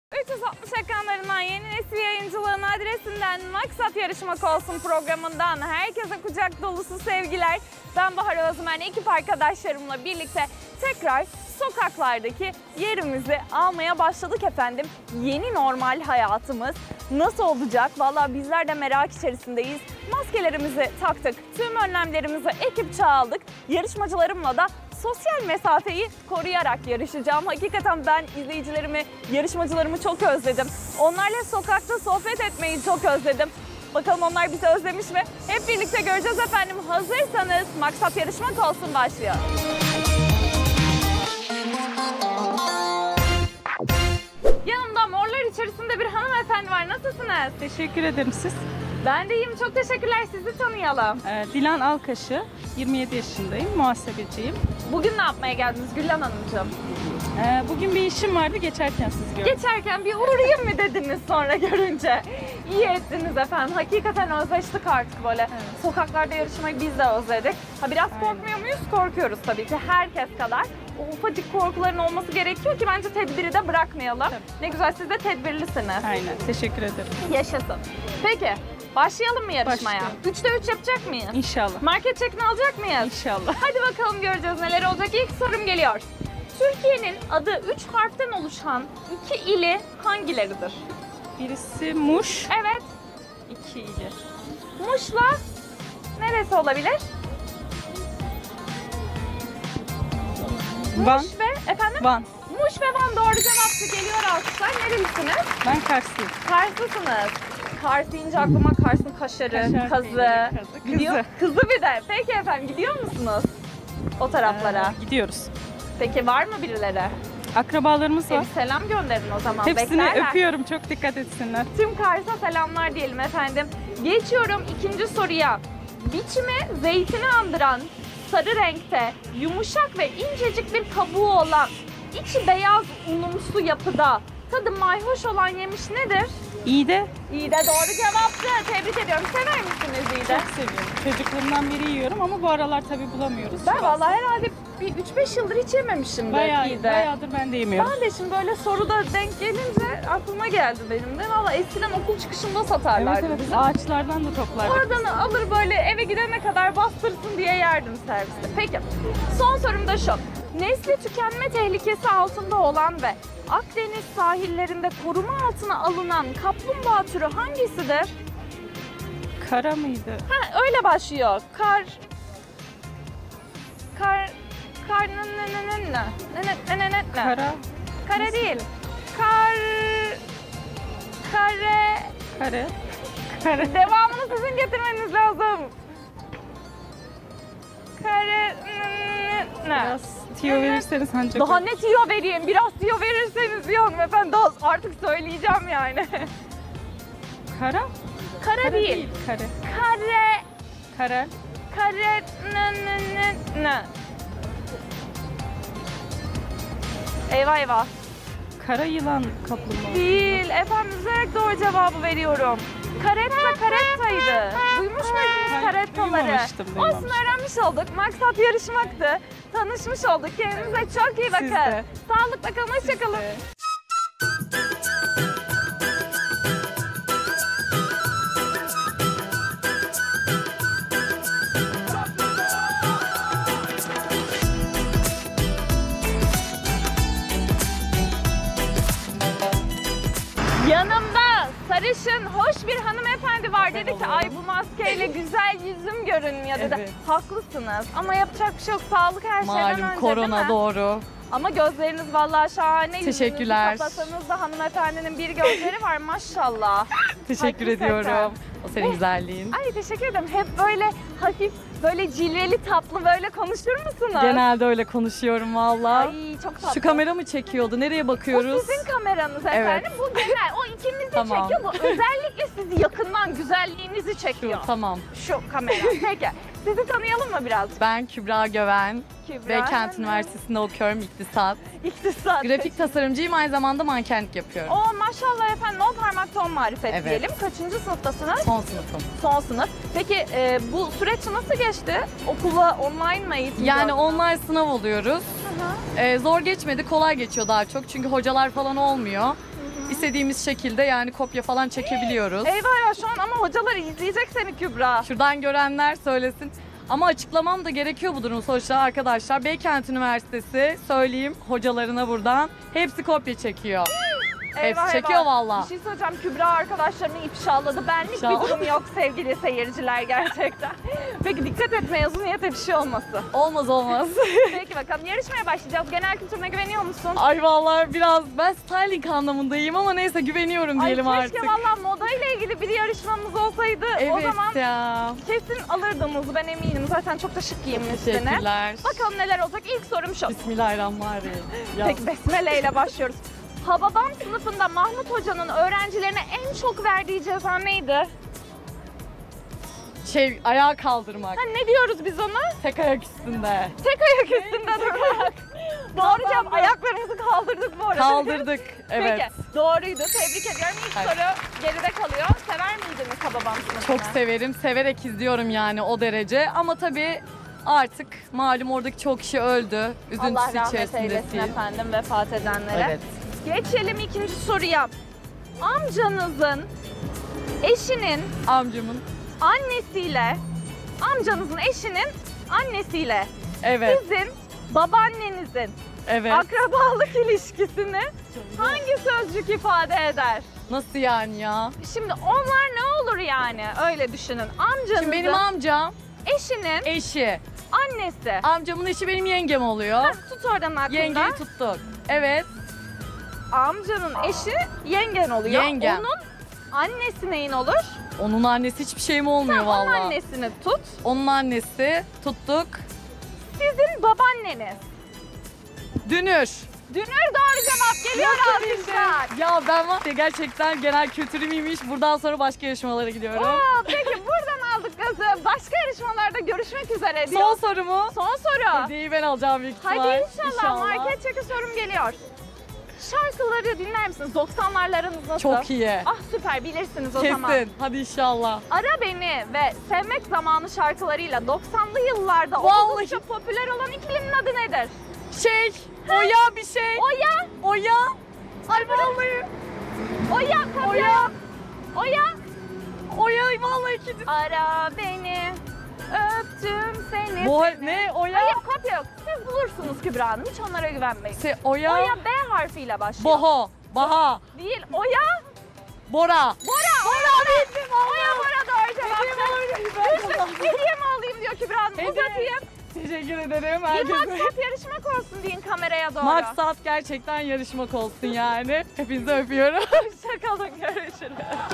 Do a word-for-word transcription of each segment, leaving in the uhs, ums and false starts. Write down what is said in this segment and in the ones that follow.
üç yüz altmış ekranlarından yeni nesil yayıncılığın adresinden Maksat Yarışmak Olsun programından herkese kucak dolusu sevgiler. Ben Bahar Özmen, ekip arkadaşlarımla birlikte tekrar sokaklardaki yerimizi almaya başladık efendim. Yeni normal hayatımız nasıl olacak? Vallahi bizler de merak içerisindeyiz. Maskelerimizi taktık, tüm önlemlerimizi ekipçe aldık. Yarışmacılarımla da sosyal mesafeyi koruyarak yarışacağım. Hakikaten ben izleyicilerimi, yarışmacılarımı çok özledim. Onlarla sokakta sohbet etmeyi çok özledim. Bakalım onlar bizi özlemiş mi? Hep birlikte göreceğiz efendim. Hazırsanız Maksat Yarışmak Olsun başlıyor. Yanımda morlar içerisinde bir hanımefendi var. Nasılsınız? Teşekkür ederim, siz? Ben de iyiyim. Çok teşekkürler. Sizi tanıyalım. Ee, Dilan Alkaşı, yirmi yedi yaşındayım, muhasebeciyim. Bugün ne yapmaya geldiniz Gülhan Hanımcığım? Ee, bugün bir işim vardı, geçerken sizi gördüm. Geçerken bir uğrayayım mı dediniz sonra görünce? İyi ettiniz efendim. Hakikaten özleştik artık böyle. Evet. Sokaklarda yarışmayı biz de özledik. Ha biraz Aynen. korkmuyor muyuz? Korkuyoruz tabii ki herkes kadar. O ufacık korkuların olması gerekiyor ki bence tedbiri de bırakmayalım. Tabii. Ne güzel, siz de tedbirlisiniz. Aynen, teşekkür ederim. Yaşasın. Peki başlayalım mı yarışmaya? Başlayalım. Üçte üç yapacak mıyız? İnşallah. Market çekini alacak mıyız? İnşallah. Hadi bakalım, göreceğiz neler olacak. İlk sorum geliyor. Türkiye'nin adı üç harften oluşan iki ili hangileridir? Birisi Muş, Evet, iki ili. Muş'la neresi olabilir? Van, Muş ve efendim? Van. Muş ve Van doğru cevaptı. Geliyor alkışlar. Nerelisiniz? Ben Karslıyım. Karslısınız. Kars deyince aklıma Kars'ın kaşarı, Kaşar kazı. peyniri, kazı, Gidiyor. kızı. Kızı bir de. Peki efendim, gidiyor musunuz o taraflara? Ee, gidiyoruz. Peki var mı birileri? Akrabalarımız E, var. bir selam gönderin o zaman. Hepsini Beklerler. öpüyorum, çok dikkat etsinler. Tüm Kars'a selamlar diyelim efendim. Geçiyorum ikinci soruya. Biçimi zeytini andıran, sarı renkte, yumuşak ve incecik bir kabuğu olan, içi beyaz unumsu yapıda, tadı mayhoş olan yemiş nedir? İyi de İyi de doğru cevaptı. Tebrik ediyorum. Sever misiniz iyi de? çok seviyorum. Çocukluğumdan beri yiyorum ama bu aralar tabii bulamıyoruz. Ben Şu vallahi herhalde bir üç beş yıldır hiç yememişim bayağı, iyi de. bayağıdır ben de yemiyorum. Ben de şimdi böyle soruda denk gelince aklıma geldi benim de. Valla eskiden okul çıkışında satarlardı Evet evet, bizim. ağaçlardan da toplardık. Oradan alır böyle eve gidene kadar bastırsın diye yerdim serviste. Peki son sorum da şu. Nesli tükenme tehlikesi altında olan ve Akdeniz sahillerinde koruma altına alınan kaplumbağa türü hangisidir? Kara mıydı? Ha, öyle başlıyor. Kar... Kar... Kar... Ne ne ne ne ne? Ne ne ne ne ne? Kara, Kare değil. Kar... Kare... kare, kare. Devamını sizin getirmeniz lazım. Kare... Ne? Biraz tiyo verirseniz ancak. Daha ne tiyo vereyim? Biraz tiyo verirseniz ya hanımefendi, daha artık söyleyeceğim yani. Kara? Kare, Kara değil. değil, kare. Kare... Kare. Kare... Ne ne ne ne? Eyvah eyvah. Kara yılan kaplumbağa. Değil. Efendim üzerek doğru cevabı veriyorum. Karetta karettaydı. Duymuş muydunuz Hayır, karettaları? duymamıştım, Olsun, duymamıştım. öğrenmiş olduk. Maksat yarışmaktı. Tanışmış olduk. Kendinize çok iyi bakın. Siz de. Sağlıkla kalın. Hoşça kalın. Ee, Yanımda sarışın, hoş bir hanımefendi var. Dedi ki ay bu maskeyle güzel yüzüm görünmüyor dedi. Evet. Haklısınız ama yapacak bir şey yok. Sağlık her şeyden Malum önce değil mi? korona doğru. Ama gözleriniz vallahi şahane. Teşekkürler. Yüzünüzü kapasanız da hanımefendinin bir gözleri var maşallah. Teşekkür Hakikaten. ediyorum. O senin Eh, güzelliğin. Ay teşekkür ederim. Hep böyle hafif, böyle cilveli tatlı böyle konuşur musunuz? Genelde öyle konuşuyorum valla. Ay çok tatlı. Şu kamera mı çekiyordu? Nereye O bakıyoruz? sizin kameranız Evet. efendim. Bu genel. O ikinizi Tamam. çekiyor. Bu özellikle sizi yakından, güzelliğinizi çekiyor. Şu, tamam. Şu kamera. Peki. Sizi tanıyalım mı biraz? Ben Kübra Göven. Kübra Beykent Hanım. Üniversitesi'nde okuyorum iktisat. İktisat. Grafik tasarımcıyım, aynı zamanda mankenlik yapıyorum. Oo maşallah efendim. O parmak ton marifet Evet. diyelim. Kaçıncı sınıftasınız? Son sınıfım. Son sınıf. Peki e, bu süreç nasıl geçti? Okula online mı eğitim Yani gördünüz? online sınav oluyoruz. Hı hı. Ee, zor geçmedi, kolay geçiyor daha çok. Çünkü hocalar falan olmuyor. Hı hı. İstediğimiz şekilde yani kopya falan çekebiliyoruz. Eyvah ya şu an ama hocalar izleyecek seni Kübra. Şuradan görenler söylesin. Ama açıklamam da gerekiyor bu durum sonuçta arkadaşlar. Beykent Üniversitesi söyleyeyim hocalarına buradan. Hepsi kopya çekiyor. Eyvah, Hepsi çekiyor eyvah. valla. Bir şey söyleyeceğim, Kübra arkadaşlarını ifşaladı. Benlik İfşa- bir durum yok sevgili seyirciler gerçekten. Peki dikkat et mezuniyete bir şey olmasın. Olmaz olmaz. Peki bakalım yarışmaya başlayacağız. Genel kültürüne güveniyor musun? Ay vallahi biraz ben styling anlamındayım ama neyse güveniyorum diyelim Ay artık. keşke valla moda ile ilgili bir yarışmamız olsaydı. Evet O zaman ya. kesin alırdığımızı ben eminim. Zaten çok da şık giyinmişsiniz. Teşekkürler. Bakalım neler olacak. İlk sorum şu. Bismillahirrahmanirrahim. Ya. Peki besmele ile başlıyoruz. Hababam sınıfında Mahmut Hoca'nın öğrencilerine en çok verdiği ceza neydi? Şey ayağa kaldırmak. Ha, ne diyoruz biz ona? Tek ayak üstünde. Tek ayak üstünde durmak. Doğru cevap. Ayaklarımızı kaldırdık bu arada. Kaldırdık. Evet. Peki doğruydu. Tebrik ediyorum. İlk Evet. soru geride kalıyor. Sever miydiniz Hababam sınıfını? Çok severim. Severek izliyorum yani o derece. Ama tabii artık malum oradaki çok kişi öldü. Üzüntüsü Allah rahmet içerisindesin. eylesin efendim vefat edenlere. Evet. Geçelim ikinci soruya. Amcanızın eşinin Amcamın. annesiyle, amcanızın eşinin annesiyle Evet. sizin babaannenizin Evet. akrabalık ilişkisini hangi sözcük ifade eder? Nasıl yani ya? Şimdi onlar ne olur yani? Öyle düşünün. Amcanızın Şimdi benim amcam eşinin eşi. annesi. Amcamın eşi benim yengem oluyor. Ha, tut oradan aklında. Yengeyi tuttuk. Evet. Amcanın eşi yengen oluyor. Yengem. Onun annesi neyin olur? Onun annesi hiçbir şey mi olmuyor Tamam, onun vallahi. annesini tut. Onun annesi tuttuk. Sizin babaanneniz. Dünür. Dünür doğru cevap geliyor alkışlar. Ya ben var ya gerçekten genel kültürüm iyiymiş. Buradan sonra başka yarışmalara gidiyorum. Oo, peki buradan aldık gazı. Başka yarışmalarda görüşmek üzere diyor. Son sorumu. Son soru. Hediyeyi ben alacağım büyük ihtimal. Hadi inşallah. Market çeki sorum geliyor. Şarkıları dinler misiniz? doksanlarla aranız nasıl? Çok iyi. Ah süper bilirsiniz o Kesin. zaman. Hadi inşallah. Ara Beni ve Sevmek Zamanı şarkılarıyla doksanlı yıllarda Vallahi. oldukça popüler olan ikilinin adı nedir? Şey, Oya bir şey. Oya, Oya. Ay vallahi. Oya, kopya. Oya. Oya. Oya vallahi ikiniz. Ara beni, öptüm seni. Bu seni. ne Oya? Hayır kopya yok. Siz bulursunuz Kübra Hanım. Hiç onlara güvenmeyin. Se, Oya. Oya B harfiyle başlıyor. Boho. Baha. Değil. Oya. Bora. Bora. Bora bildim. Oya Bora doğru cevap. Hediye mi alayım diyor Kübra Hanım. Hediye. Uzatayım. Teşekkür ederim Bir herkese. maksat yarışmak olsun deyin kameraya doğru. Maksat gerçekten yarışmak olsun yani. Hepinizi öpüyorum. Hoşçakalın. Görüşürüz.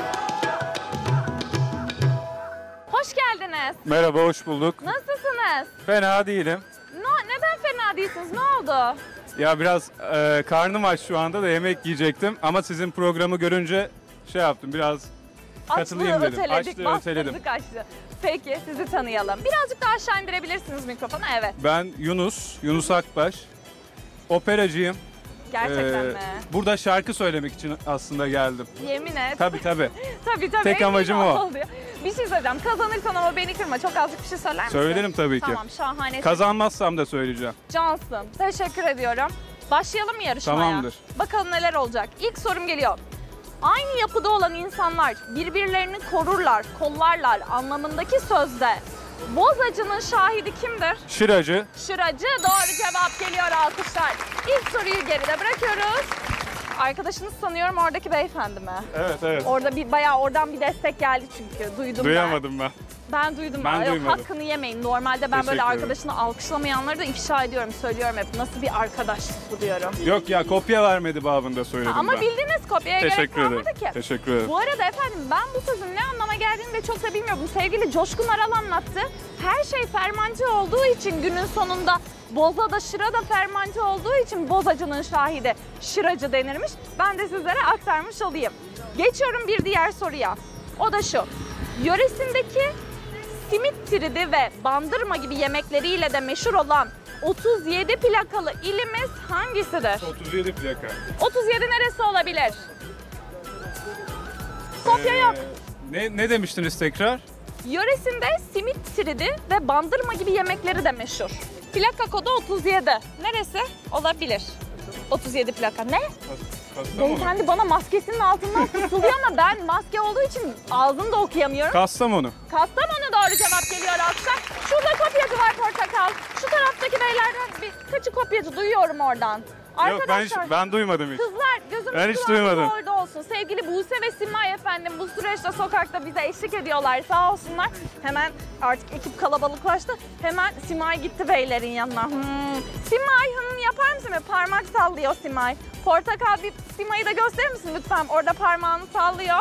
Hoş geldiniz. Merhaba, hoş bulduk. Nasılsınız? Fena değilim. No, neden fena değilsiniz? Ne oldu? Ya biraz e, karnım aç şu anda da yemek yiyecektim ama sizin programı görünce şey yaptım, biraz katılayım Açlığı dedim. öteledik, Açlığı bastırdık öteledim. açlığı. Peki sizi tanıyalım. Birazcık daha aşağı indirebilirsiniz mikrofonu. Evet. Ben Yunus, Yunus Akbaş. Operacıyım. Gerçekten Ee, mi? Burada şarkı söylemek için aslında geldim. Yemin et. Tabii tabii. Tabii tabii. Tek emin amacım o. ol diyor. Bir şey söyleyeceğim. Kazanırsan ama beni kırma. Çok azıcık bir şey söyler misin? Söylerim tabii ki. Tamam şahane. Kazanmazsam da söyleyeceğim. Cansın. Teşekkür ediyorum. Başlayalım mı yarışmaya? Tamamdır. Bakalım neler olacak. İlk sorum geliyor. Aynı yapıda olan insanlar birbirlerini korurlar, kollarlar anlamındaki sözde bozacının şahidi kimdir? Şıracı. Şıracı doğru cevap geliyor alkışlar. İlk soruyu geride bırakıyoruz. Arkadaşınız sanıyorum oradaki beyefendi mi? Evet evet. Orada bir bayağı oradan bir destek geldi çünkü duydum Duyamadım ben. ben. Ben duydum. Ben Yok, duymadım. hakkını yemeyin. Normalde ben böyle Teşekkür ederim. arkadaşını alkışlamayanları da ifşa ediyorum, söylüyorum hep. Nasıl bir arkadaşlık bu diyorum. Yok ya, kopya vermedi babında söyledim Ama ben. bildiğiniz kopyaya gerek Teşekkür ederim. kalmadı ki. Teşekkür ederim. Bu arada efendim ben bu sözün ne anlama geldiğini de çok da bilmiyorum. Sevgili Coşkun Aral anlattı. Her şey fermante olduğu için günün sonunda boza da şıra da fermante olduğu için bozacının şahidi şıracı denirmiş. Ben de sizlere aktarmış olayım. Geçiyorum bir diğer soruya. O da şu. Yöresindeki simit tridi ve bandırma gibi yemekleriyle de meşhur olan otuz yedi plakalı ilimiz hangisidir? otuz yedi plaka. otuz yedi neresi olabilir? Kopya Ee, yok. Ne, ne demiştiniz tekrar? Yöresinde simit tridi ve bandırma gibi yemekleri de meşhur. Plaka kodu otuz yedi. Neresi olabilir? otuz yedi plaka. Ne? Kastamonu. Beyefendi bana maskesinin altından fısıldıyor ama ben maske olduğu için ağzını da okuyamıyorum. Kastamonu. Kastamonu doğru cevap geliyor alkışlar. Şurada kopyacı var Portakal. Şu taraftaki beylerden bir kaçı kopyacı duyuyorum oradan. Yok ben, hiç, Arkadaşlar ben duymadım hiç. kızlar gözümüz Ben hiç kulağımız duymadım. orada olsun. Sevgili Buse ve Simay efendim bu süreçte sokakta bize eşlik ediyorlar sağ olsunlar. Hemen artık ekip kalabalıklaştı. Hemen Simay gitti beylerin yanına. Hmm. Simay Hanım yapar mısın? Böyle parmak sallıyor Simay. Portakal bir Simay'ı da gösterir misin lütfen? Orada parmağını sallıyor.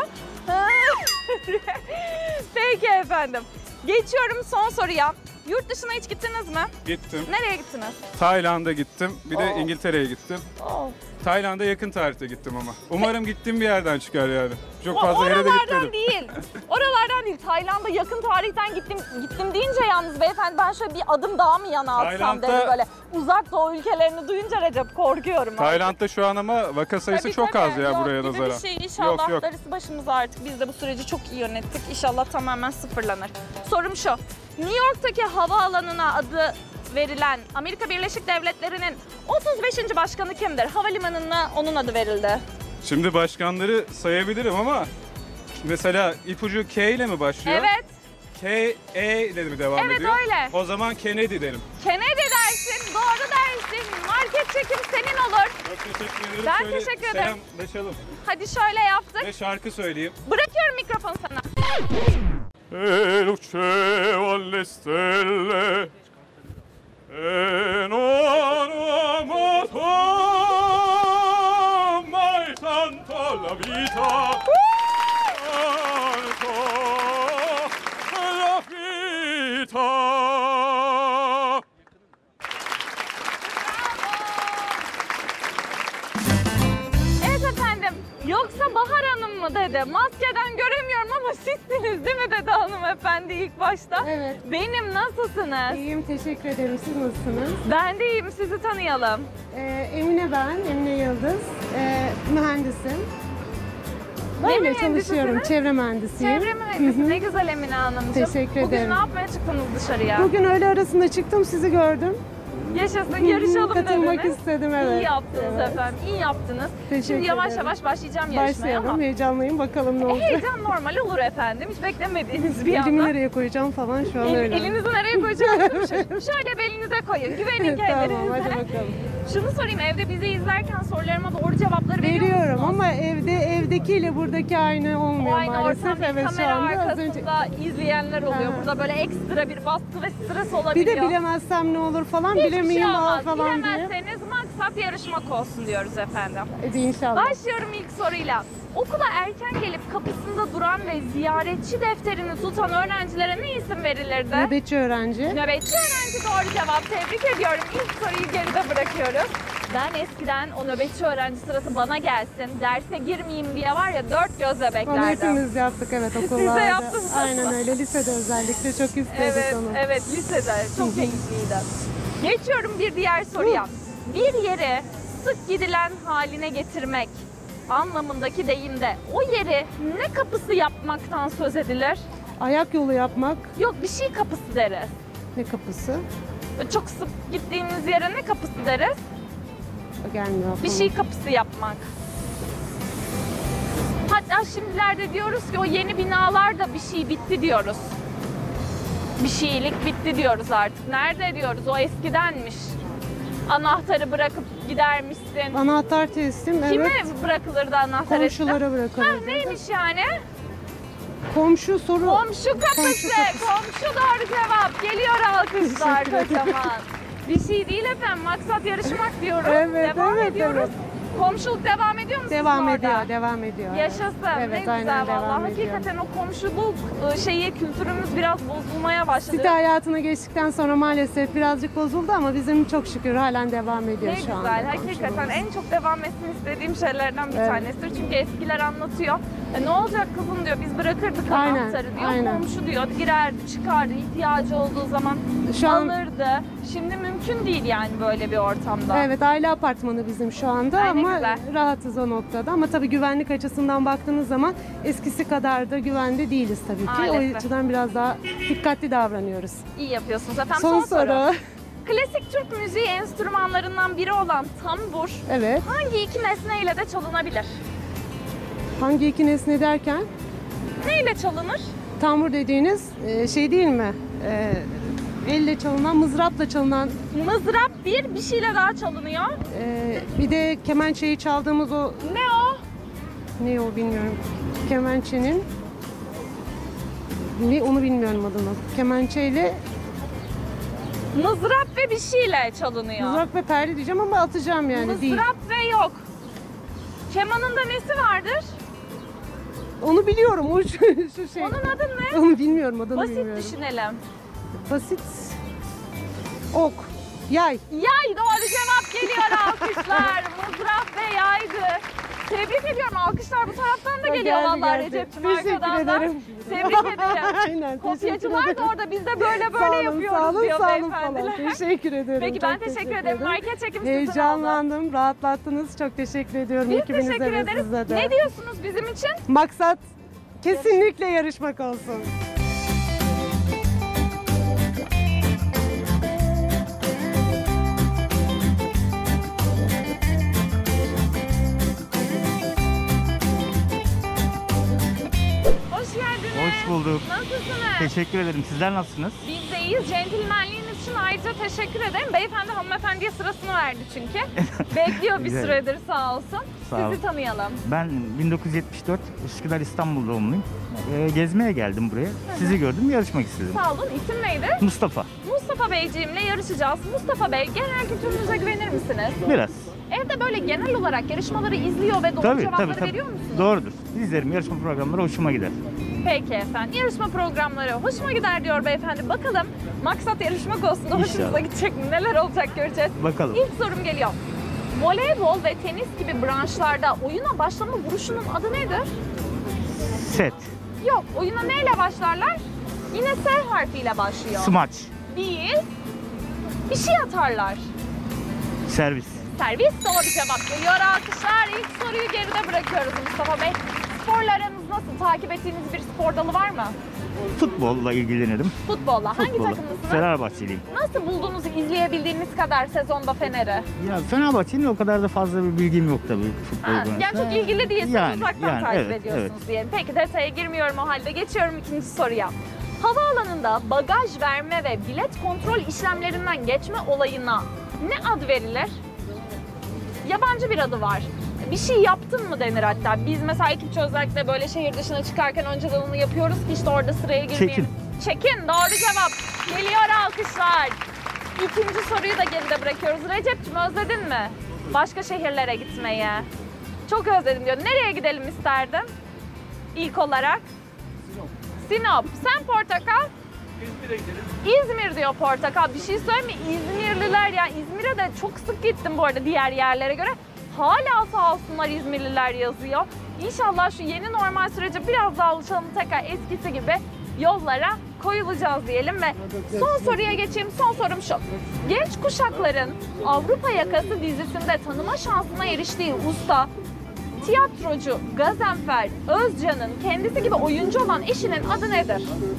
Peki efendim. Geçiyorum son soruya. Yurt dışına hiç gittiniz mi? Gittim. Nereye gittiniz? Tayland'a gittim. Bir de Oo. İngiltere'ye gittim. Oh. Tayland'a yakın tarihte gittim ama. Umarım gittiğim bir yerden çıkar yani. Çok O- fazla yere de Oralardan gitmedim. değil. Oralardan değil. Tayland'a yakın tarihten gittim gittim deyince yalnız beyefendi ben şöyle bir adım daha mı yana atsam Tayland'da- dedi böyle. Uzak doğu ülkelerini duyunca Recep korkuyorum. artık. Tayland'da şu an ama vaka sayısı Tabii, çok tabii. az ya Yok buraya gibi nazaran. bir şey inşallah Yok, yok. darısı başımıza artık. Biz de bu süreci çok iyi yönettik. İnşallah tamamen sıfırlanır. Sorum şu. New York'taki havaalanına adı verilen Amerika Birleşik Devletleri'nin otuz beşinci başkanı kimdir? Havalimanına onun adı verildi. Şimdi başkanları sayabilirim ama mesela ipucu K ile mi başlıyor? Evet. K, E ile mi devam Evet, ediyor? öyle. O zaman Kennedy derim. Kennedy dersin, doğru dersin. Market çekim senin olur. Çok teşekkür ederim. Ben Şöyle teşekkür ederim. Selamlaşalım Hadi şöyle yaptık. ve şarkı söyleyeyim. Bırakıyorum mikrofonu sana. E luce alle stelle e non ho amato mai tanto la vita tanto la vita. Evet efendim. Yoksa Bahar Hanım mı dedi. Maskeden göremiyorum ama sizsiniz değil mi dedi hanımefendi ilk başta. Evet. Benim nasılsınız? İyiyim, teşekkür ederim. Siz nasılsınız? Ben de iyiyim. Sizi tanıyalım. Ee, Emine ben, Emine Yıldız. Ee, mühendisim. Ne Böyle mühendisisiniz? çalışıyorum, çevre mühendisiyim. Çevre mühendisi. Ne güzel Emine Hanımcığım. Teşekkür Bugün ederim. ne yapmaya çıktınız dışarıya? Bugün öğle arasında çıktım, sizi gördüm. Yaşasın, yarışalım Katılmak dediniz. istedim, evet. İyi yaptınız Evet. efendim, iyi yaptınız. Teşekkür Şimdi yavaş ederim. yavaş başlayacağım yarışmaya Başlayalım, ama heyecanlıyım. Bakalım ne E, olacak. heyecan normal olur efendim. Hiç beklemediğiniz bir Elimi anda. nereye koyacağım falan şu an El- öyle. elinizi nereye koyacaksınız? Şöyle belinize koyun. Güvenin Tamam, kendinize. hadi bakalım. Şunu sorayım, evde bizi izlerken sorularıma doğru cevapları veriyor Veriyorum musunuz? ama evde evdekiyle buradaki aynı O olmuyor aynı maalesef. ortam değil, Evet, şu kamera anda az arkasında önce. izleyenler oluyor. Ha. Burada böyle ekstra bir baskı ve stres Bir olabiliyor. de bilemezsem ne olur falan, Hiçbir bilemeyeyim şey aa olmaz. falan diye. Bilemezseniz maksat yarışmak olsun diyoruz efendim. Hadi inşallah. Başlıyorum ilk soruyla. Okula erken gelip kapısında duran ve ziyaretçi defterini tutan öğrencilere ne isim verilirdi? Nöbetçi öğrenci. Nöbetçi öğrenci doğru cevap. Tebrik ediyorum. İlk soruyu geride bırakıyoruz. Ben eskiden o nöbetçi öğrenci sırası bana gelsin, derse girmeyeyim diye var ya dört gözle Onu beklerdim. hepimiz yaptık evet de okullarda. yaptınız mı? Aynen öyle, lisede özellikle çok istedik Evet, onu. evet lisede çok keyifliydi. Geçiyorum bir diğer soruya. Bir yere sık gidilen haline getirmek anlamındaki deyimde o yeri ne kapısı yapmaktan söz edilir? Ayak yolu yapmak Yok bir şey kapısı deriz. ne kapısı? Çok sık gittiğiniz yere ne kapısı deriz? Gelmiyor aklıma. Bir şey kapısı yapmak. Hatta şimdilerde diyoruz ki o yeni binalarda bir şey bitti diyoruz. Bir şeylik bitti diyoruz artık. Nerede diyoruz? O eskidenmiş. Anahtarı bırakıp gidermişsin. Anahtar teslim Kime evet. bırakılırdı anahtar eskiden? Komşulara Ha, bırakılır. neymiş yani? Komşu soru. Komşu kapısı. Komşu kapısı. Komşu doğru cevap. Geliyor alkışlar Teşekkür ederim. kocaman. Bir şey değil efendim. Maksat yarışmak diyoruz. Evet, devam evet, ediyoruz. evet. Komşuluk devam ediyor mu sizin Devam orada? ediyor, devam ediyor. evet. Yaşasın. Evet, ne güzel aynen vallahi. devam ediyor. Hakikaten o komşuluk ıı, şeyi kültürümüz biraz bozulmaya başladı. Site hayatına geçtikten sonra maalesef birazcık bozuldu ama bizim çok şükür halen devam ediyor Ne şu güzel. anda. Hakikaten komşuluğumuz. en çok devam etsin istediğim şeylerden bir Evet. tanesidir. Çünkü eskiler anlatıyor. E, ne olacak kızım diyor. Biz bırakırdık Aynen, anahtarı diyor. aynen. Komşu diyor. Girerdi, çıkardı. ihtiyacı olduğu zaman Şu an- alırdı. Şimdi mümkün değil yani böyle bir ortamda. Evet, aile apartmanı bizim şu anda Ay, ne ama güzel. rahatız o noktada. Ama tabii güvenlik açısından baktığınız zaman eskisi kadar da güvende değiliz tabii ki. Maalesef. O açıdan biraz daha dikkatli davranıyoruz. İyi yapıyorsunuz efendim. Son, soru. Klasik Türk müziği enstrümanlarından biri olan tambur Evet. hangi iki nesneyle de çalınabilir? Hangi iki nesne derken? Neyle çalınır? Tambur dediğiniz e, şey değil mi? E, elle çalınan, mızrapla çalınan, Mızrap bir, bir şeyle daha çalınıyor. e, bir de kemençeyi çaldığımız o, Ne o? ne o bilmiyorum. Kemençenin, ne onu bilmiyorum adını. Kemençeyle, Mızrap ve bir şeyle çalınıyor. mızrak ve perde diyeceğim ama atacağım yani değil. Mızrap ve yok. Kemanın da nesi vardır? Onu biliyorum. O şu, şu şey. Onun adı ne? Onu bilmiyorum, adını Basit bilmiyorum. düşünelim. Basit. Ok. Yay. Yay doğru cevap geliyor alkışlar. Mızrap ve yaydı. Tebrik ediyorum. Alkışlar bu taraftan da geliyor Geldi, vallahi geldi. Recep'ciğim Teşekkür arkadan da. ederim. Tebrik ederim. Aynen. teşekkür Kopyacılar da ederim. orada biz de böyle böyle Sağ olun, yapıyoruz sağ olun, diyor sağ olun beyefendiler. falan. Teşekkür ederim. Peki ben çok teşekkür ederim. Market çekim sizin oldu. Heyecanlandım, rahatlattınız. Çok teşekkür ediyorum Biz ekibinize teşekkür ve ederiz. size de. Ne diyorsunuz bizim için? Maksat kesinlikle yarışmak olsun. Hoş geldiniz. Hoş bulduk. Nasılsınız? Teşekkür ederim. Sizler nasılsınız? Biz de iyiyiz. Centilmenliğiniz için ayrıca teşekkür ederim. Beyefendi hanımefendiye sırasını verdi çünkü. Bekliyor bir Güzel. süredir sağ olsun. Sağ Sizi ol. tanıyalım. Ben bin dokuz yüz yetmiş dört Üsküdar İstanbul doğumluyum. Ee, gezmeye geldim buraya. Sizi gördüm, yarışmak istedim. Sağ olun. İsim neydi? Mustafa. Mustafa Beyciğimle yarışacağız. Mustafa Bey, genel kültürünüze güvenir misiniz? Biraz. Evde böyle genel olarak yarışmaları izliyor ve doğru Tabii, cevapları tabii, tabii. veriyor musunuz? Doğrudur. İzlerim. Yarışma programları hoşuma gider. Peki efendim. Yarışma programları hoşuma gider diyor beyefendi. Bakalım maksat yarışmak olsun da hoşumuza İnşallah. gidecek mi? Neler olacak göreceğiz. Bakalım. İlk sorum geliyor. Voleybol ve tenis gibi branşlarda oyuna başlama vuruşunun adı nedir? Set. Yok, oyuna neyle başlarlar? Yine S harfiyle başlıyor. Smaç. Değil. Bir şey atarlar. Servis. Servis doğru cevap geliyor. Alkışlar. İlk soruyu geride bırakıyoruz Mustafa Bey. Sporla aranız nasıl? Takip ettiğiniz bir spor dalı var mı? Futbolla ilgilenirim. Futbolla. Hangi Futbolla. takımlısınız? Fenerbahçeliyim. Nasıl buldunuz izleyebildiğiniz kadar sezonda Fener'i? Ya Fenerbahçe'nin o kadar da fazla bir bilgim yok tabii futbol Ha, konusunda. yani çok ilgili değilsiniz, Yani, uzaktan yani, takip evet, ediyorsunuz evet. diyelim. Peki detaya girmiyorum o halde. Geçiyorum ikinci soruya. Havaalanında bagaj verme ve bilet kontrol işlemlerinden geçme olayına ne ad verilir? Yabancı bir adı var. Bir şey yaptın mı denir hatta. Biz mesela ekipçe özellikle böyle şehir dışına çıkarken önceden onu yapıyoruz ki işte orada sıraya girmeyelim. Çekin. Çekin doğru cevap. Geliyor alkışlar. İkinci soruyu da geride bırakıyoruz. Recep'cim özledin mi? Başka şehirlere gitmeyi. Çok özledim diyor. Nereye gidelim isterdin? İlk olarak? Sinop. Sinop. Sen Portakal? İzmir'e gidelim. İzmir diyor Portakal. Bir şey söyleyeyim mi? İzmirliler ya İzmir'e de çok sık gittim bu arada diğer yerlere göre. Hala sağ olsunlar İzmirliler yazıyor. İnşallah şu yeni normal sürece biraz daha alışalım, tekrar eskisi gibi yollara koyulacağız diyelim ve son soruya geçeyim. Son sorum şu. Genç kuşakların Avrupa Yakası dizisinde tanıma şansına eriştiği usta, tiyatrocu Gazanfer Özcan'ın kendisi gibi oyuncu olan eşinin adı nedir?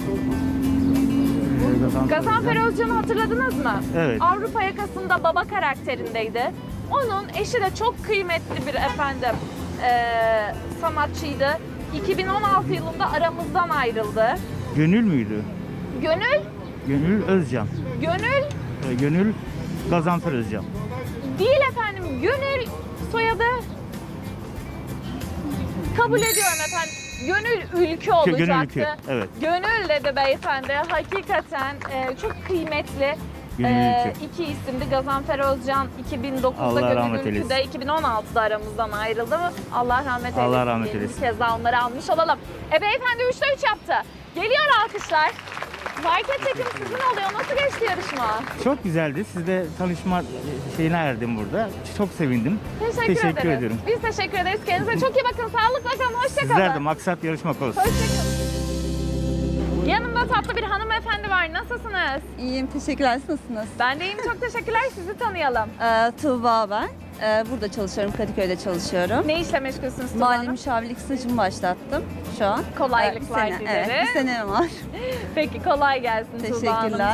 Gazanfer Özcan'ı hatırladınız mı? Evet. Avrupa Yakası'nda baba karakterindeydi. Onun eşi de çok kıymetli bir efendim eee, sanatçıydı. iki bin on altı yılında aramızdan ayrıldı. Gönül müydü? Gönül, Gönül Özcan. Gönül Ee, Gönül Gazanfer Özcan. değil efendim. Gönül soyadı kabul ediyorum efendim. Gönül Ülkü olacaktı. Gönül Ülkü, evet. Gönül dedi beyefendi. Hakikaten eee, çok kıymetli. Gönül Ee, Ülkü. iki isimdi. Gazanfer Özcan iki bin dokuzda, Allah Gönül rahmet Ülkü eylesin. de iki bin on altıda aramızdan ayrıldı mı? Allah rahmet eylesin. Allah rahmet diyelim. eylesin. Bir kez daha onları almış olalım. E beyefendi üçte üç yaptı. Geliyor alkışlar. Market çekim sizin oluyor. Nasıl geçti yarışma? Çok güzeldi. Sizle tanışma şeyine erdim burada. Çok sevindim. Teşekkür, Teşekkür ederiz. ederim. Biz teşekkür ederiz. Kendinize çok iyi bakın. Sağlıkla kalın. Hoşçakalın. Sizler de maksat yarışmak olsun. Hoşçakalın. Yanımda tatlı bir hanımefendi var. Nasılsınız? İyiyim, teşekkürler. Siz nasılsınız? Ben de iyiyim. Çok teşekkürler. Sizi tanıyalım. Ee, Tuğba ben. Ee, burada çalışıyorum, Kadıköy'de çalışıyorum. Ne işle meşgulsünüz Tuğba Mali Hanım? müşavirlik stajımı başlattım şu an. Kolaylıklar Ee, bir sene, dilerim. Evet, bir senem var. Peki kolay gelsin Tuğba Teşekkürler. Hanımcığım.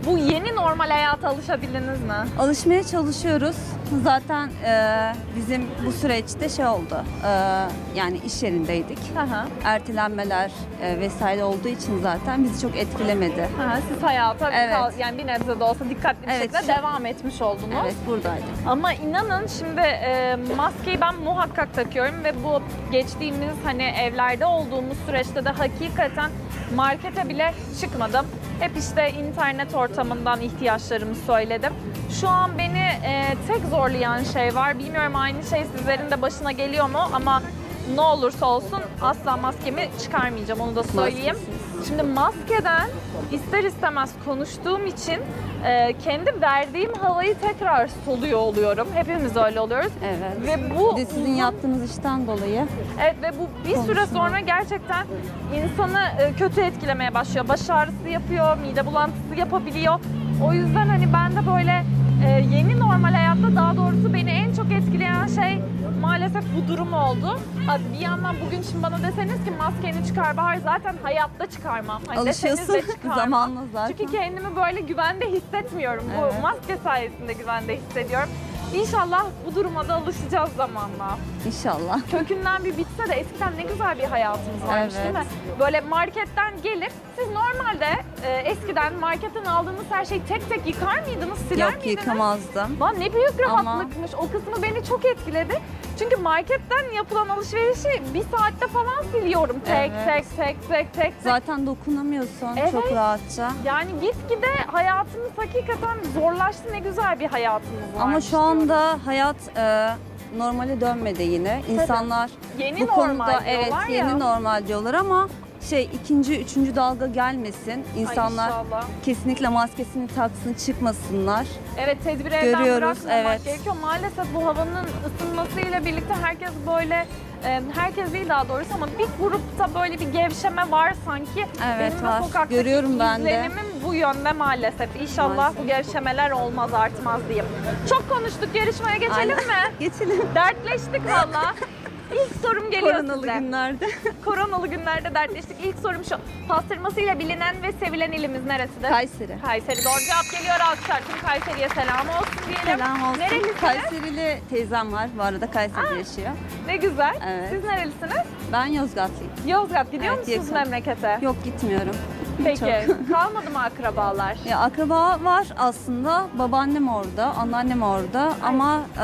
Bu yeni normal hayata alışabildiniz mi? Alışmaya çalışıyoruz. Zaten e, bizim bu süreçte şey oldu. E, yani iş yerindeydik. Hı hı. Ertelenmeler e, vesaire olduğu için zaten bizi çok etkilemedi. Hı hı, siz hayata Evet. kal- yani bir nebze de olsa dikkatli bir Evet, şekilde şu- devam etmiş oldunuz. Evet, buradaydık. Ama inanın şimdi e, maskeyi ben muhakkak takıyorum ve bu geçtiğimiz hani evlerde olduğumuz süreçte de hakikaten markete bile çıkmadım. Hep işte internet ortamından ihtiyaçlarımı söyledim. Şu an beni e, tek zorlayan şey var. Bilmiyorum aynı şey sizlerin de başına geliyor mu ama ne olursa olsun asla maskemi çıkarmayacağım, onu da söyleyeyim. Maskesiz. Şimdi maskeden ister istemez konuştuğum için e, kendi verdiğim havayı tekrar soluyor oluyorum. Hepimiz öyle oluyoruz. Evet. Ve bu Bir de sizin uzun- yaptığınız işten dolayı. Evet ve bu bir süre Konuşma. sonra gerçekten insanı e, kötü etkilemeye başlıyor. Baş ağrısı yapıyor, mide bulantısı yapabiliyor. O yüzden hani ben de böyle e, yeni normal hayatta daha doğrusu beni en çok etkileyen şey maalesef bu durum oldu. Ha, bir yandan bugün şimdi bana deseniz ki maskeni çıkar Bahar, zaten hayatta çıkarmam. Hani deseniz de Alışıyorsun çıkarmam. zamanla zaten. Çünkü kendimi böyle güvende hissetmiyorum. Evet. Bu maske sayesinde güvende hissediyorum. İnşallah bu duruma da alışacağız zamanla. İnşallah. Kökünden bir bitse de eskiden ne güzel bir hayatımız varmış Evet. değil mi? Böyle marketten gelip siz normalde e, eskiden marketten aldığınız her şeyi tek tek yıkar mıydınız, siler Yok, miydiniz? yıkamazdım. Lan ne büyük Ama- rahatlıkmış. O kısmı beni çok etkiledi. Çünkü marketten yapılan alışverişi bir saatte falan siliyorum. Tek Evet. tek tek tek tek tek. Zaten dokunamıyorsun Evet. çok rahatça. Yani gitgide hayatımız hakikaten zorlaştı. Ne güzel bir hayatımız var. Ama şu anda hayat e, normale dönmedi yine. İnsanlar yeni bu normal konuda evet diyorlar ya. yeni normal diyorlar ama şey ikinci, üçüncü dalga gelmesin. Ay İnsanlar inşallah. kesinlikle maskesini taksın, çıkmasınlar. Evet, tedbiri elden Görüyoruz, bırakmamak evet. gerekiyor. Maalesef bu havanın ısınmasıyla birlikte herkes böyle, e, herkes değil daha doğrusu ama bir grupta böyle bir gevşeme var sanki. Evet, Benim de var. sokaktaki Görüyorum ben de. izlenimim bu yönde maalesef. İnşallah Maalesef. bu gevşemeler olmaz, artmaz diyeyim. Çok konuştuk, yarışmaya geçelim mi? Geçelim. Dertleştik valla. İlk sorum geliyor Koronalı size. günlerde. Koronalı günlerde dertleştik. İlk sorum şu. Pastırmasıyla bilinen ve sevilen ilimiz neresidir? Kayseri. Kayseri. Doğru cevap geliyor. Alkışlar. Tüm Kayseri'ye selam olsun diyelim. Selam olsun. Nerelisiniz? Kayserili teyzem var. Bu arada Kayseri'de yaşıyor. Ne güzel. Evet. Siz nerelisiniz? Ben Yozgatlıyım. Yozgat. Gidiyor Evet, musunuz yakın. memlekete? Yok, gitmiyorum. Peki. Çok. Kalmadı mı akrabalar? Ya akraba var aslında. Babaannem orada, anneannem orada ama e,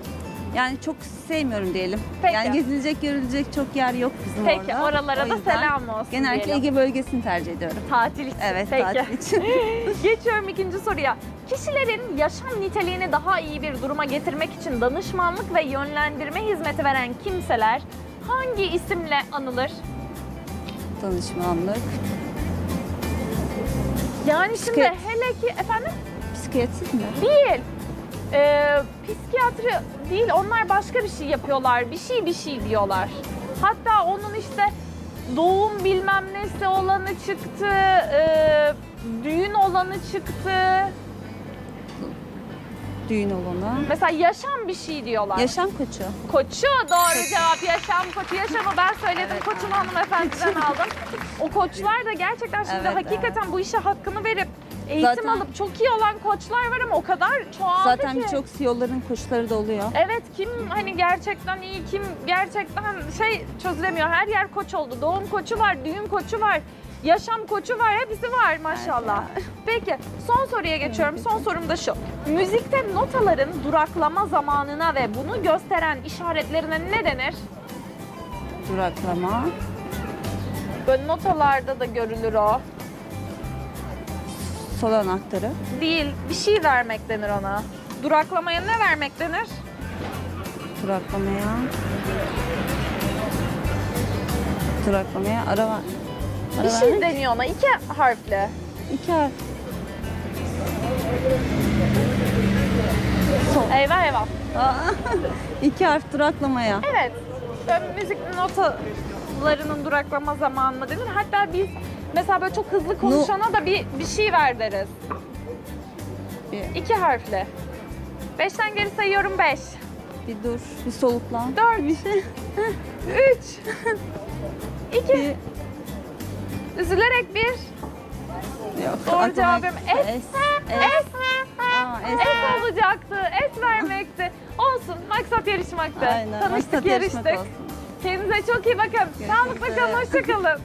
yani çok sevmiyorum diyelim. Peki. Yani gezilecek, görülecek çok yer yok bizim Peki. orada. Oralara O da yüzden selam olsun Genellikle diyelim. Ege bölgesini tercih ediyorum. Tatil için. Evet, Peki. tatil için. Geçiyorum ikinci soruya. Kişilerin yaşam niteliğini daha iyi bir duruma getirmek için danışmanlık ve yönlendirme hizmeti veren kimseler hangi isimle anılır? Danışmanlık. Yani şimdi Psiki- hele ki efendim Psikiyatrist mi? değil. Ee, psikiyatri değil, onlar başka bir şey yapıyorlar. Bir şey bir şey diyorlar. Hatta onun işte doğum bilmem nesi olanı çıktı, e, düğün olanı çıktı. Düğün olana. Mesela yaşam bir şey diyorlar. Yaşam koçu. Koçu doğru cevap. Yaşam koçu. Yaşamı ben söyledim. Evet, Koçumu evet. hanımefendiden aldım. O koçlar da gerçekten şimdi Evet, hakikaten bu işe hakkını verip eğitim Zaten- alıp çok iyi olan koçlar var ama o kadar çoğaldı Zaten ki. birçok C E O'ların koçları da oluyor. Evet, kim hani gerçekten iyi, kim gerçekten şey çözülemiyor. Her yer koç oldu. Doğum koçu var, düğün koçu var, yaşam koçu var, hepsi var maşallah. Peki, son soruya geçiyorum. Son sorum da şu. Müzikte notaların duraklama zamanına ve bunu gösteren işaretlerine ne denir? Duraklama. Böyle notalarda da görülür o. Sol anahtarı. Değil, bir şey vermek denir ona. Duraklamaya ne vermek denir? Duraklamaya. Duraklamaya ara var. Bir Ara şey vermek. deniyor ona, iki harfli. İki harf. Eyvah eyvah. Aa, İki harf duraklamaya. Evet. Böyle müzik notalarının duraklama zamanı mı denir? Hatta biz mesela böyle çok hızlı konuşana da bir bir şey ver deriz. Bir, İki harfli. Beşten geri sayıyorum beş. bir dur, bir soluklan. Dört. Bir şey. Üç. İki. Bir, Üzülerek bir. Yok. Doğru aklıma- cevabım es. Es. Es. Aa, es. Es olacaktı. Es vermekti. Olsun. Maksat yarışmaktı. Aynen. Tanıştık, Maksat yarışmak yarıştık. olsun. Kendinize çok iyi bakın. Sağlıkla üzere. kalın. Hoşça kalın.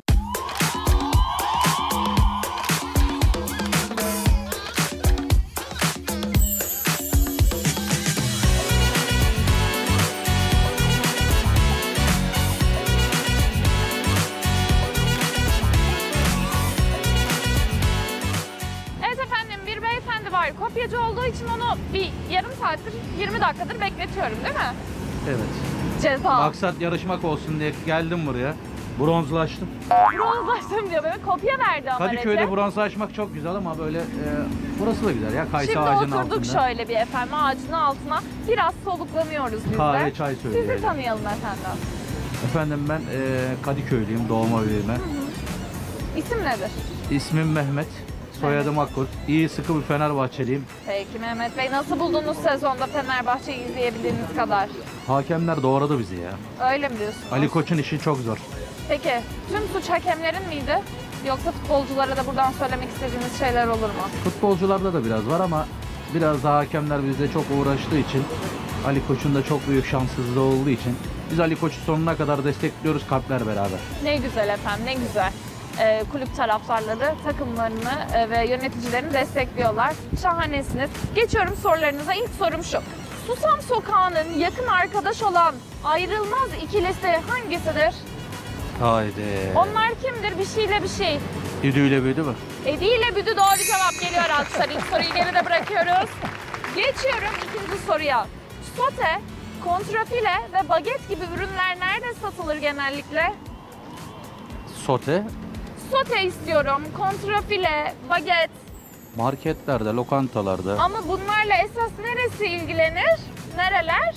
Evet efendim, bir beyefendi var. Kopyacı olduğu için onu bir yarım saattir, yirmi dakikadır bekletiyorum değil mi? Evet. Ceza. Maksat yarışmak olsun diye geldim buraya. Bronzlaştım. Bronzlaştım diyor böyle. Kopya verdi ama Kadıköy'de Recep. bronzlaşmak çok güzel ama böyle e, burası da güzel ya. Kayısı Şimdi ağacının oturduk altında. şöyle bir efendim ağacın altına. Biraz soluklanıyoruz biz Kahve, de. çay Sizi söyleyelim. tanıyalım efendim. Efendim ben e, Kadıköylüyüm, doğma büyüme. İsim nedir? İsmim Mehmet, soyadım Akkurt. İyi sıkı bir Fenerbahçeliyim. Peki Mehmet Bey, nasıl buldunuz sezonda Fenerbahçe'yi izleyebildiğiniz kadar? Hakemler doğradı bizi ya. Öyle mi diyorsunuz? Ali Koç'un işi çok zor. Peki tüm suç hakemlerin miydi? Yoksa futbolculara da buradan söylemek istediğiniz şeyler olur mu? Futbolcularda da biraz var ama biraz daha hakemler bizde çok uğraştığı için, Ali Koç'un da çok büyük şanssızlığı olduğu için biz Ali Koç'u sonuna kadar destekliyoruz kalpler beraber. Ne güzel efendim, ne güzel. Ee, kulüp taraftarları takımlarını e, ve yöneticilerini destekliyorlar. Şahanesiniz. Geçiyorum sorularınıza. İlk sorum şu. Susam Sokağı'nın yakın arkadaş olan ayrılmaz ikilisi hangisidir? Haydi. Onlar kimdir? Bir şeyle bir şey. Düdüğüyle büyüdü mü? Edi ile Büdü doğru cevap geliyor alkışlar. İlk soruyu geride bırakıyoruz. Geçiyorum ikinci soruya. Sote, kontrafile ve baget gibi ürünler nerede satılır genellikle? Sote, Sote istiyorum, kontrafile, baget. marketlerde, lokantalarda. Ama bunlarla esas neresi ilgilenir? Nereler?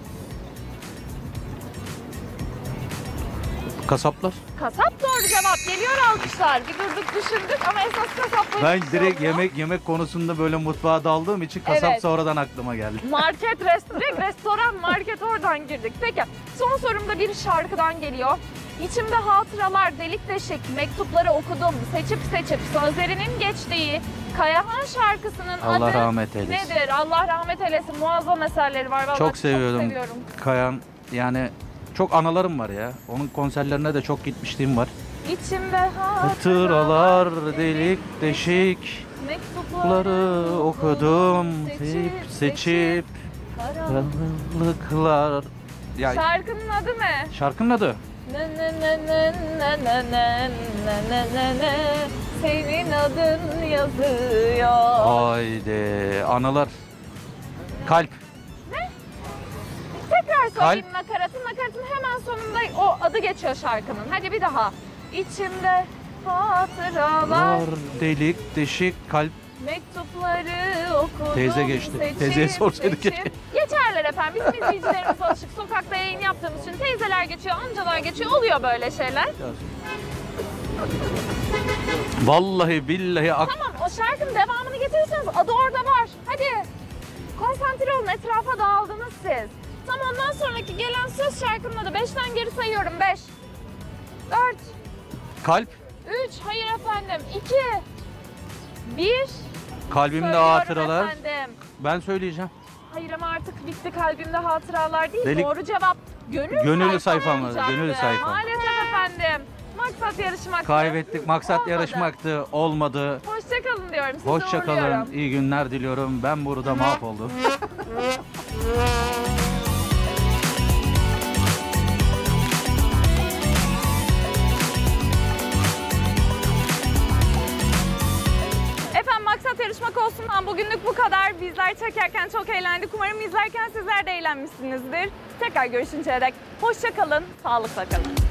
Kasaplar. Kasap doğru cevap geliyor alkışlar. Bir durduk düşündük ama esas kasaplar. Ben direkt yemek yemek konusunda böyle mutfağa daldığım için kasap Evet. sonradan aklıma geldi. Market, rest, direkt restoran, market oradan girdik. Peki son sorumda bir şarkıdan geliyor. İçimde hatıralar delik deşik, mektupları okudum, seçip seçip sözlerinin geçtiği Kayahan şarkısının Allah adı rahmet eylesin. nedir? Allah rahmet eylesin. Muazzam eserleri var. Vallahi Çok seviyordum. Çok seviyorum. Kayan yani çok anılarım var ya. Onun konserlerine de çok gitmişliğim var. İçimde hatıralar, Hatıralar delik deşik, mektupları ları okudum, seçip seçip, karanlıklar. Ya Şarkının adı ne? şarkının adı. Ne ne ne ne ne ne ne ne ne ne ne senin adın yazıyor. Haydi anılar. Kalp. Tekrar söyleyeyim nakaratın. Nakaratın hemen sonunda o adı geçiyor şarkının. Hadi bir daha. İçimde hatıralar, Var delik deşik kalp. mektupları okudum. Teyze geçti. seçip, Teyzeye sorsaydık seçip. keşke. Geçerler efendim. Bizim izleyicilerimiz alışık. Sokakta yayın yaptığımız için teyzeler geçiyor, amcalar geçiyor. Oluyor böyle şeyler. Vallahi billahi ak- Tamam, o şarkının devamını getirirseniz adı orada var. Hadi. Konsantre olun, etrafa dağıldınız siz. Tam ondan sonraki gelen söz şarkının adı. Beşten geri sayıyorum. Beş. Dört. kalp. Üç. Hayır efendim. İki. Bir. Kalbimde Söylüyorum hatıralar. efendim. Ben söyleyeceğim. Hayır ama artık bitti, kalbimde hatıralar değil. Delik- Doğru cevap. Gönül, Gönüllü sayfam sayfam var, olacaktı. gönüllü sayfam. Maalesef efendim. Maksat yarışmaktı. Kaybettik. Maksat Olmadı. yarışmaktı. Olmadı. Hoşçakalın diyorum. Sizi Hoşça kalın. uğurluyorum. İyi günler diliyorum. Ben burada mahvoldum. Efendim Maksat Yarışmak Olsun'dan bugünlük bu kadar. Bizler çekerken çok eğlendik. Umarım izlerken sizler de eğlenmişsinizdir. Tekrar görüşünceye dek hoşça kalın, sağlıkla kalın.